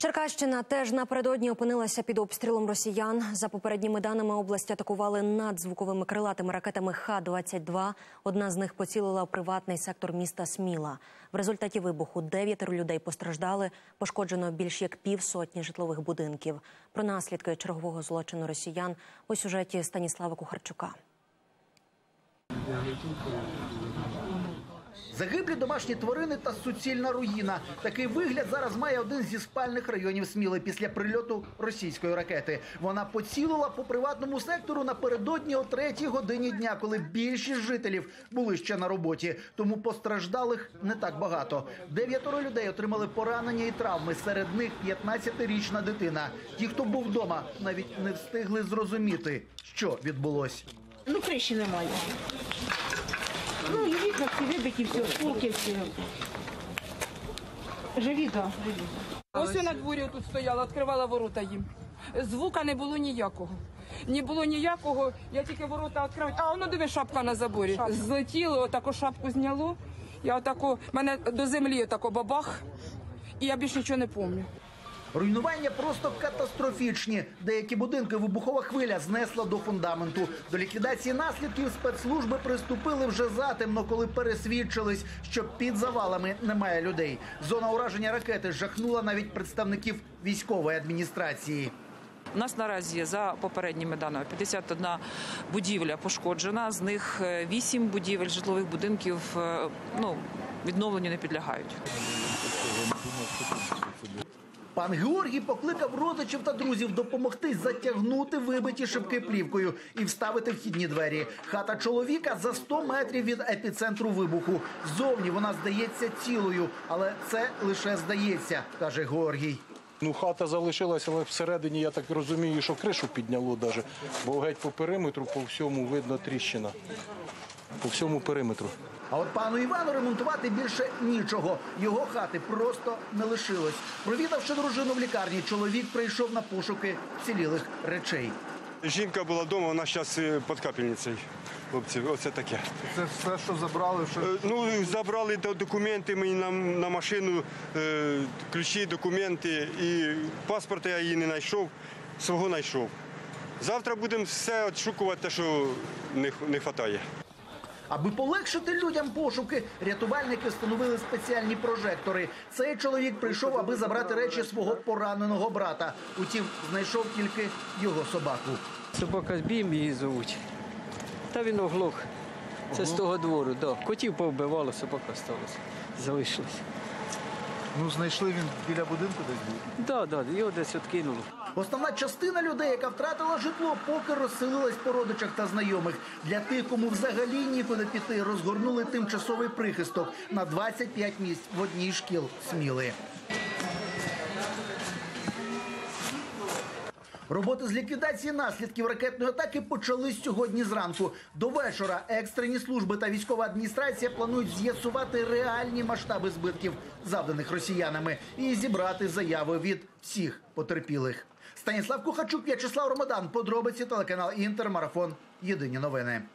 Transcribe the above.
Черкащина теж напередодні опинилася під обстрілом росіян. За попередніми даними, область атакували надзвуковими крилатими ракетами Х-22. Одна з них поцілила в приватний сектор міста Сміла. В результаті вибуху 9 людей постраждали, пошкоджено більш як півсотні житлових будинків. Про наслідки чергового злочину росіян у сюжеті Станіслава Кухарчука. Загиблі домашні тварини та суцільна руїна. Такий вигляд зараз має один зі спальних районів Сміли після прильоту російської ракети. Вона поцілила по приватному сектору напередодні о 3-й годині дня, коли більшість жителів були ще на роботі. Тому постраждалих не так багато. 9 людей отримали поранення і травми. Серед них 15-річна дитина. Ті, хто був вдома, навіть не встигли зрозуміти, що відбулось. Криші немає. І вікна всі вибиті, всі осколки, всі. Живі, так. Ось я на дворі тут стояла, відкривала ворота їм. Звука не було ніякого. Не було ніякого, я тільки ворота відкриваю. А воно, диви, шапка на заборі. Злетіло, отаку шапку зняло. Я отаку, мене до землі отако бабах, і я більше нічого не пам'ятаю. Руйнування просто катастрофічні. Деякі будинки вибухова хвиля знесла до фундаменту. До ліквідації наслідків спецслужби приступили вже затемно, коли пересвідчились, що під завалами немає людей. Зона ураження ракети жахнула навіть представників військової адміністрації. У нас наразі, за попередніми даними, 51 будівля пошкоджена, з них 8 будівель житлових будинків відновленню не підлягають. Пан Георгій покликав родичів та друзів допомогти затягнути вибиті шибки плівкою і вставити вхідні двері. Хата чоловіка за 100 метрів від епіцентру вибуху. Ззовні вона здається цілою, але це лише здається, каже Георгій. Хата залишилася, але всередині, я так розумію, що кришу підняло навіть, бо геть по периметру, по всьому видно тріщина. По всьому периметру. А от пану Івану ремонтувати більше нічого. Його хати просто не лишилось. Провідавши дружину в лікарні, чоловік прийшов на пошуки вцілілих речей. Жінка була вдома, вона зараз під капельницею. Хлопці, оце таке. Це все, що забрали? Забрали документи мені на машину, ключі, документи. І паспорта я її не знайшов, свого знайшов. Завтра будемо все відшукувати, те, що не вистачає. Аби полегшити людям пошуки, рятувальники встановили спеціальні прожектори. Цей чоловік прийшов, аби забрати речі свого пораненого брата. Утім, знайшов тільки його собаку. Собака Бім її звуть. Та він оглох. Це з того двору, да. Котів повбивало, собака сталася. Залишилась. Знайшли він біля будинку десь? Так, його десь відкинуло. Основна частина людей, яка втратила житло, поки розселилась по родичах та знайомих. Для тих, кому взагалі нікуди піти, розгорнули тимчасовий прихисток на 25 місць в одній з шкіл Сміли. Роботи з ліквідації наслідків ракетної атаки почались сьогодні зранку. До вечора екстрені служби та військова адміністрація планують з'ясувати реальні масштаби збитків, завданих росіянами, і зібрати заяви від всіх потерпілих. Станіслав Кухарчук, В'ячеслав Ромадан. Подробиці, телеканал Інтер, марафон. Єдині новини.